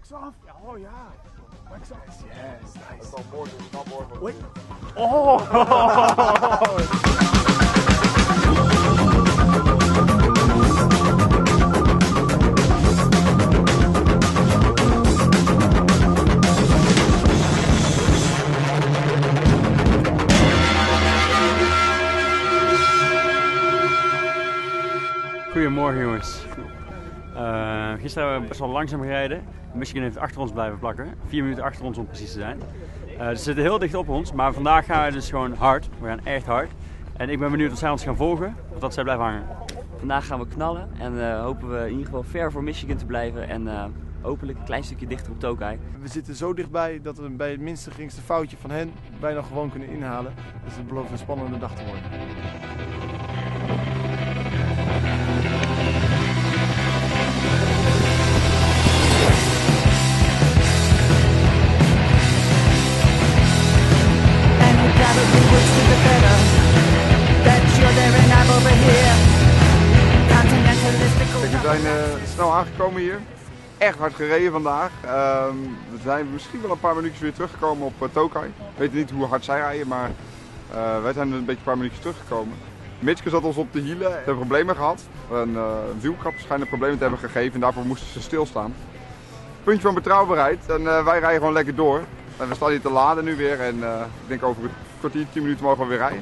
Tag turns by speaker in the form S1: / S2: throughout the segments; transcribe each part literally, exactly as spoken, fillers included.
S1: off. Oh ja. Wax off. Yes, nice.
S2: Dat is al mooi, dat is al mooi.
S1: Wait. Oh!
S3: Goedemorgen jongens. Uh, gisteren hebben we best wel langzaam gereden. Michigan heeft achter ons blijven plakken. Vier minuten achter ons om precies te zijn. Uh, ze zitten heel dicht op ons, maar vandaag gaan we dus gewoon hard. We gaan echt hard. En ik ben benieuwd of zij ons gaan volgen of dat zij blijven hangen.
S4: Vandaag gaan we knallen en uh, hopen we in ieder geval ver voor Michigan te blijven. En uh, hopelijk een klein stukje dichter op Tokai.
S2: We zitten zo dichtbij dat we bij het minste geringste foutje van hen bijna gewoon kunnen inhalen. Dus het belooft een spannende dag te worden.
S5: We zijn uh, snel aangekomen hier. Echt hard gereden vandaag. Uh, we zijn misschien wel een paar minuutjes weer teruggekomen op uh, Tokai. We weten niet hoe hard zij rijden, maar uh, wij zijn een beetje een paar minuutjes teruggekomen. Mitske zat ons op de hielen. Ze hebben problemen gehad. Een uh, wielkap schijnt een probleem te hebben gegeven en daarvoor moesten ze stilstaan. Puntje van betrouwbaarheid en uh, wij rijden gewoon lekker door. En we staan hier te laden nu weer en uh, ik denk over een kwartier, tien minuten mogen we weer rijden.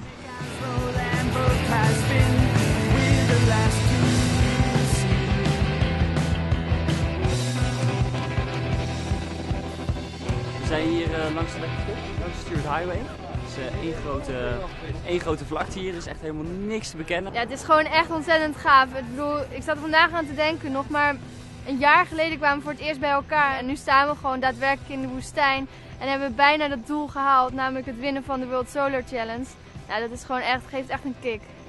S4: We zijn hier uh, langs de langs de Stuart Highway. Het is uh, één, grote, één grote vlakte hier, er is echt helemaal niks te bekennen.
S6: Ja, het is gewoon echt ontzettend gaaf. Ik bedoel, ik zat er vandaag aan te denken, nog maar een jaar geleden kwamen we voor het eerst bij elkaar. En nu staan we gewoon daadwerkelijk in de woestijn. En hebben we bijna dat doel gehaald, namelijk het winnen van de World Solar Challenge. Nou, dat is gewoon echt, geeft echt een kick.